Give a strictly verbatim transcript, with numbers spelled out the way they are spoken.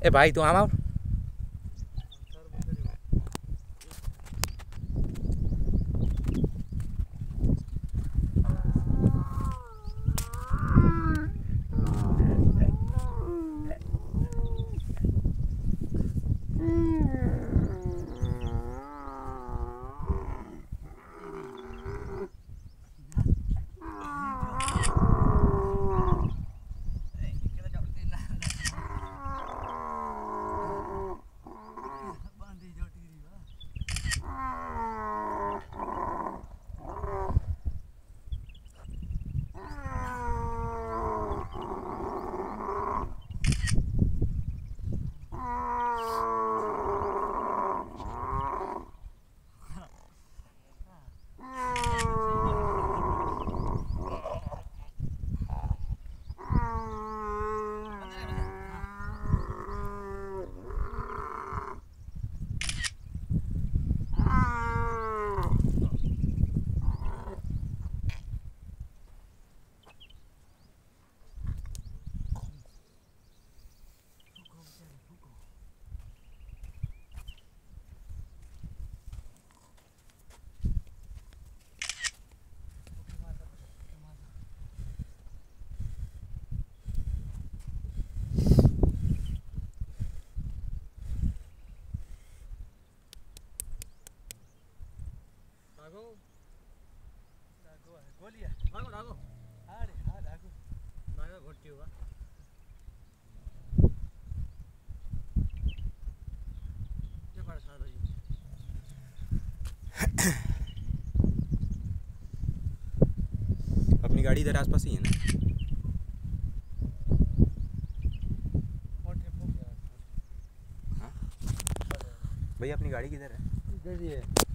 ए भाई तू आम आओ। Dago, dago है, गोली है, दागो दागो, हाँ रे हाँ दागो, दागो घोटी होगा, क्या पड़ा सारा जी, अपनी गाड़ी इधर आसपास ही है ना? हाँ भैया अपनी गाड़ी किधर है? इधर ही है।